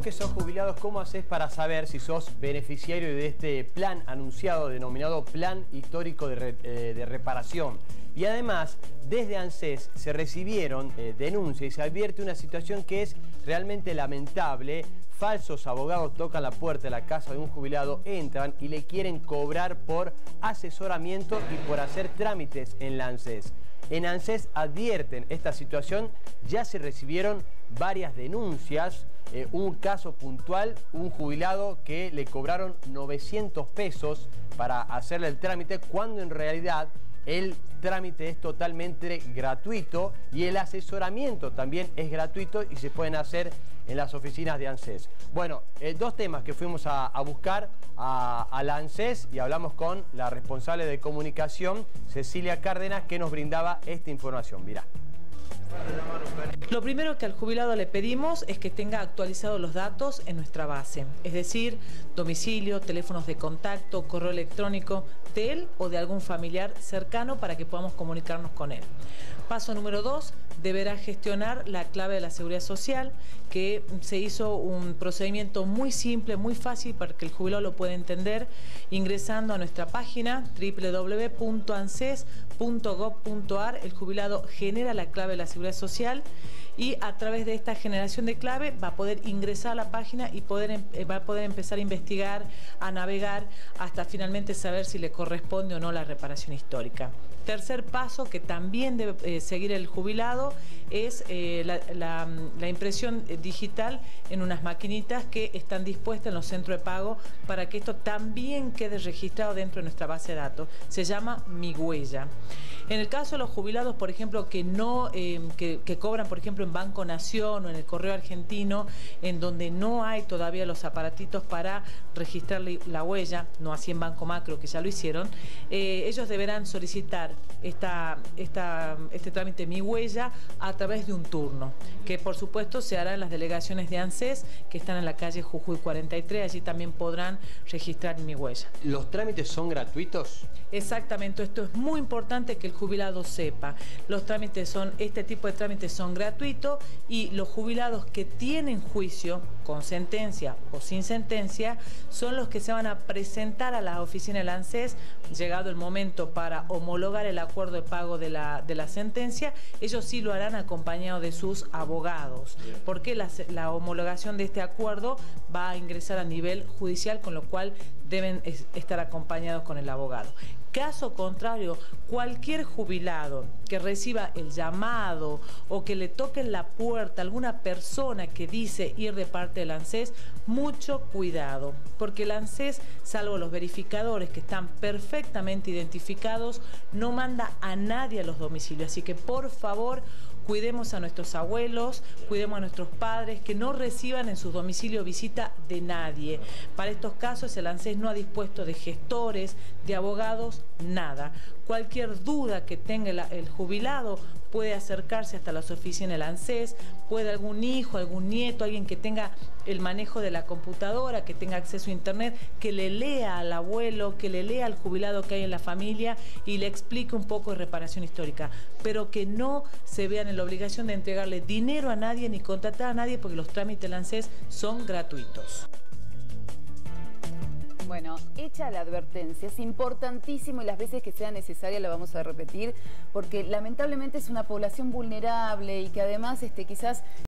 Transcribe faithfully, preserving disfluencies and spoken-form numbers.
que sos jubilados, ¿cómo haces para saber si sos beneficiario de este plan anunciado denominado Plan Histórico de, Re, eh, de Reparación? Y además, desde ANSES se recibieron eh, denuncias y se advierte una situación que es realmente lamentable. Falsos abogados tocan la puerta de la casa de un jubilado, entran y le quieren cobrar por asesoramiento y por hacer trámites en la ANSES. En ANSES advierten esta situación, ya se recibieron varias denuncias, eh, un caso puntual, un jubilado que le cobraron novecientos pesos para hacerle el trámite, cuando en realidad el trámite es totalmente gratuito y el asesoramiento también es gratuito y se pueden hacer en las oficinas de ANSES. Bueno, eh, dos temas que fuimos a, a buscar a, a la ANSES y hablamos con la responsable de comunicación, Cecilia Cárdenas, que nos brindaba esta información. Mirá. Lo primero que al jubilado le pedimos es que tenga actualizados los datos en nuestra base, es decir, domicilio, teléfonos de contacto, correo electrónico de él o de algún familiar cercano para que podamos comunicarnos con él. Paso número dos, deberá gestionar la clave de la Seguridad Social, que se hizo un procedimiento muy simple, muy fácil para que el jubilado lo pueda entender, ingresando a nuestra página doble u doble u doble u punto anses punto gob punto ar. El jubilado genera la clave de la Seguridad Social y a través de esta generación de clave va a poder ingresar a la página y poder, va a poder empezar a investigar, a navegar, hasta finalmente saber si le corresponde o no la reparación histórica. Tercer paso que también debe eh, seguir el jubilado es eh, la, la, la impresión digital en unas maquinitas que están dispuestas en los centros de pago para que esto también quede registrado dentro de nuestra base de datos. Se llama Mi Huella. En el caso de los jubilados, por ejemplo, que no eh, que, que cobran, por ejemplo, en Banco Nación o en el Correo Argentino, en donde no hay todavía los aparatitos para registrar la huella, no así en Banco Macro, que ya lo hicieron, eh, ellos deberán solicitar esta, esta, este trámite Mi Huella a través de un turno, que por supuesto se hará en las delegaciones de ANSES, que están en la calle Jujuy cuarenta y tres, allí también podrán registrar Mi Huella. ¿Los trámites son gratuitos? Exactamente, esto es muy importante que el jubilado sepa. Los trámites son, este tipo de trámites son gratuitos y los jubilados que tienen juicio, con sentencia o sin sentencia, son los que se van a presentar a las oficinas del ANSES, llegado el momento para homologar el acuerdo de pago de la, de la sentencia. Ellos sí lo harán acompañados de sus abogados, porque la, la homologación de este acuerdo va a ingresar a nivel judicial, con lo cual deben estar acompañados con el abogado. Caso contrario, cualquier jubilado que reciba el llamado o que le toque en la puerta alguna persona que dice ir de parte del ANSES, mucho cuidado, porque el ANSES, salvo los verificadores que están perfectamente identificados, no manda a nadie a los domicilios. Así que por favor, cuidemos a nuestros abuelos, cuidemos a nuestros padres, que no reciban en sus domicilios visita de nadie. Para estos casos el ANSES no ha dispuesto de gestores, de abogados, nada. Cualquier duda que tenga el, el jubilado puede acercarse hasta las oficinas del ANSES, puede algún hijo, algún nieto, alguien que tenga el manejo de la computadora, que tenga acceso a internet, que le lea al abuelo, que le lea al jubilado que hay en la familia y le explique un poco de reparación histórica, pero que no se vean en la obligación de entregarle dinero a nadie ni contratar a nadie, porque los trámites del ANSES son gratuitos. Bueno, hecha la advertencia, es importantísimo y las veces que sea necesaria la vamos a repetir, porque lamentablemente es una población vulnerable y que además este, quizás